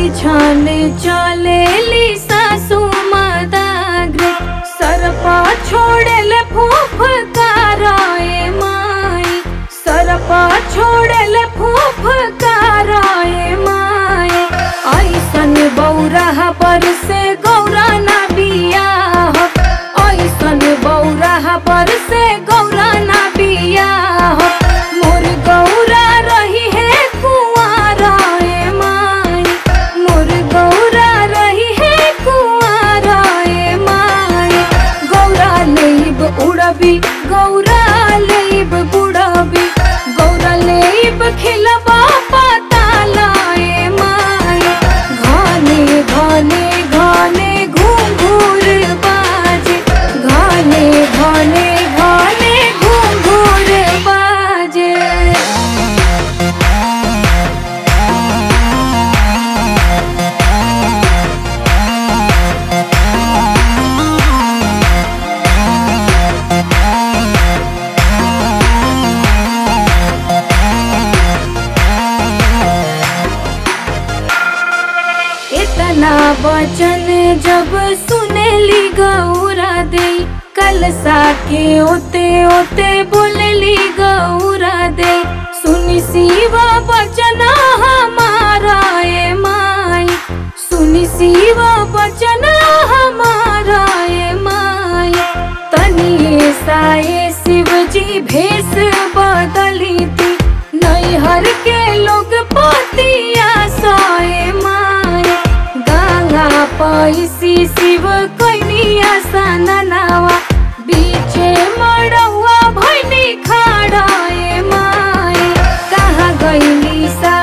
छान चलेली सासू मदाग्रे सरपा छोड़ेले फूफकाराए माई सरपा छोड़ेले फूफकाराए माई ऐसन बौरा पर से गौरा ना बियाह ऐसन बौरा पर से गौरा ना बियाह मोर गौरा रही है कुंवाराए माई मोर गौरा रही है कुंवाराए माई गौरा लेब उड़बी गौरा लेब बुड़बी गौरा लेब खिलबा पातालाए माई घाने घाने घाने घूंघूर बाजे घाने घाने घाने घूंघूर बाजे। इतना वचन जब सुनेली गौरा दे कलसा के ओते ओते बोलेली गौरा दे सुनी शिवा वचन हमारा ए माई सुनी शिवा वचन हमारा ए माई तनिए साए शिव जी भेष बदली थी नैहर के लोग पतिया सोए माई गंगा पैसी शिव कैनिया सननावा बीचे मड़ौआ भैनी खाड़ा ए माई कहाँ गईली सा